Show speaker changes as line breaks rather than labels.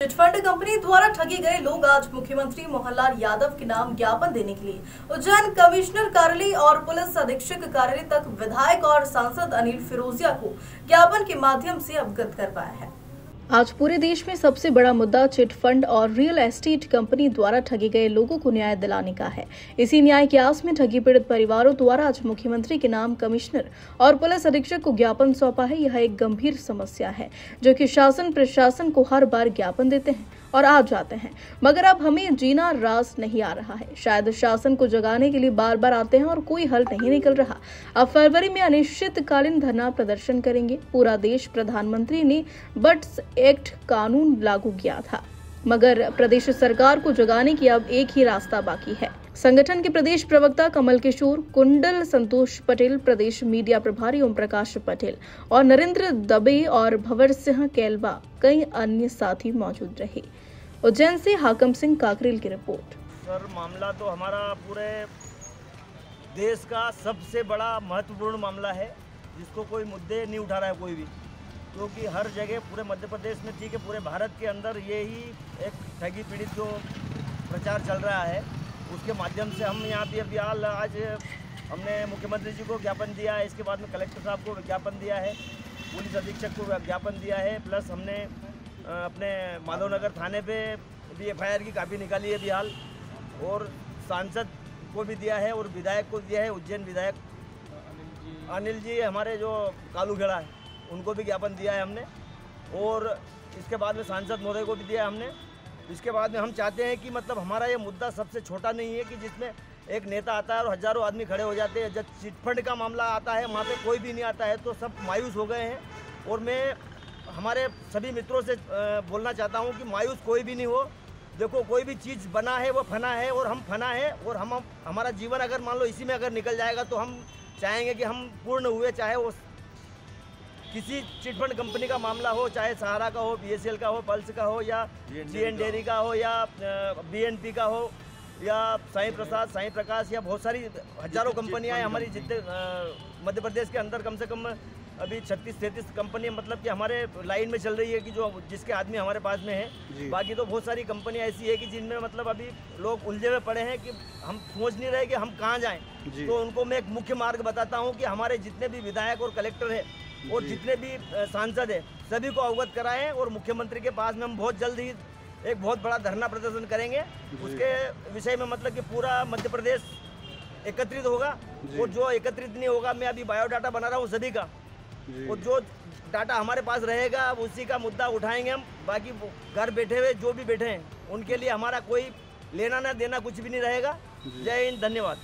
Chit fund company द्वारा ठगे गए लोग आज मुख्यमंत्री मोहनलाल यादव के नाम ज्ञापन देने के लिए उज्जैन कमिश्नर कार्यालय और पुलिस अधीक्षक कार्यालय तक विधायक और सांसद अनिल फिरोजिया को ज्ञापन के माध्यम से अवगत करवाया है। आज पूरे देश में सबसे बड़ा मुद्दा चिट फंड और रियल एस्टेट कंपनी द्वारा ठगे गए लोगों को न्याय दिलाने का है। इसी न्याय की आस में ठगी पीड़ित परिवारों द्वारा आज मुख्यमंत्री के नाम कमिश्नर और पुलिस अधीक्षक को ज्ञापन सौंपा है। यह एक गंभीर समस्या है जो कि शासन प्रशासन को हर बार ज्ञापन देते हैं और आ जाते हैं, मगर अब हमें जीना रास नहीं आ रहा है। शायद शासन को जगाने के लिए बार बार आते हैं और कोई हल नहीं निकल रहा। अब फरवरी में अनिश्चितकालीन धरना प्रदर्शन करेंगे। पूरा देश प्रधानमंत्री ने बट्स एक्ट कानून लागू किया था, मगर प्रदेश सरकार को जगाने की अब एक ही रास्ता बाकी है। संगठन के प्रदेश प्रवक्ता कमल किशोर, कुंडल संतोष पटेल, प्रदेश मीडिया प्रभारी ओम प्रकाश पटेल और नरेंद्र दबे और भंवर सिंह कैलवा कई अन्य साथी मौजूद रहे। उज्जैन से हाकम सिंह काकरेल की रिपोर्ट।
सर, मामला तो हमारा पूरे देश का सबसे बड़ा महत्वपूर्ण मामला है, जिसको कोई मुद्दे नहीं उठा रहा है कोई भी, क्योंकि हर जगह पूरे मध्य प्रदेश में ठीक है, पूरे भारत के अंदर यही एक ठगी पीड़ित जो प्रचार चल रहा है, उसके माध्यम से हम यहाँ पे अभी आज हमने मुख्यमंत्री जी को ज्ञापन दिया है। इसके बाद में कलेक्टर साहब को ज्ञापन दिया है, पुलिस अधीक्षक को ज्ञापन दिया है, प्लस हमने अपने माधवनगर थाने पे भी FIR की कापी निकाली है बिहाल, और सांसद को भी दिया है और विधायक को दिया है। उज्जैन विधायक अनिल जी हमारे जो कालूखेड़ा है, उनको भी ज्ञापन दिया है हमने, और इसके बाद में सांसद महोदय को भी दिया है हमने। इसके बाद में हम चाहते हैं कि मतलब हमारा ये मुद्दा सबसे छोटा नहीं है कि जिसमें एक नेता आता है और हजारों आदमी खड़े हो जाते हैं। जब चिटफंड का मामला आता है वहाँ पे कोई भी नहीं आता है, तो सब मायूस हो गए हैं। और मैं हमारे सभी मित्रों से बोलना चाहता हूँ कि मायूस कोई भी नहीं हो। देखो, कोई भी चीज़ बना है वो फना है, और हम फना है, और हम हमारा जीवन अगर मान लो इसी में अगर निकल जाएगा तो हम चाहेंगे कि हम पूर्ण हुए, चाहे वो किसी चिटफंड कंपनी का मामला हो, चाहे सहारा का हो, BSL का हो, पल्स का हो, या GN डेयरी का हो, या BNP का हो, या साईं प्रकाश, या बहुत सारी हजारों कंपनियां हैं हमारी जितने मध्य प्रदेश के अंदर। कम से कम अभी 36-33 कंपनी मतलब कि हमारे लाइन में चल रही है कि जो जिसके आदमी हमारे पास में है। बाकी तो बहुत सारी कंपनियां ऐसी है कि जिनमें मतलब अभी लोग उलझे हुए पड़े हैं कि हम सोच नहीं रहे कि हम कहाँ जाएँ। तो उनको मैं एक मुख्य मार्ग बताता हूँ कि हमारे जितने भी विधायक और कलेक्टर है और जितने भी सांसद है, सभी को अवगत कराएं, और मुख्यमंत्री के पास में हम बहुत जल्द ही एक बहुत बड़ा धरना प्रदर्शन करेंगे। उसके विषय में मतलब कि पूरा मध्य प्रदेश एकत्रित होगा, और जो एकत्रित नहीं होगा, मैं अभी बायोडाटा बना रहा हूँ सभी का, और जो डाटा हमारे पास रहेगा उसी का मुद्दा उठाएंगे हम। बाकी घर बैठे हुए जो भी बैठे हैं उनके लिए हमारा कोई लेना ना देना कुछ भी नहीं रहेगा। जय हिंद, धन्यवाद।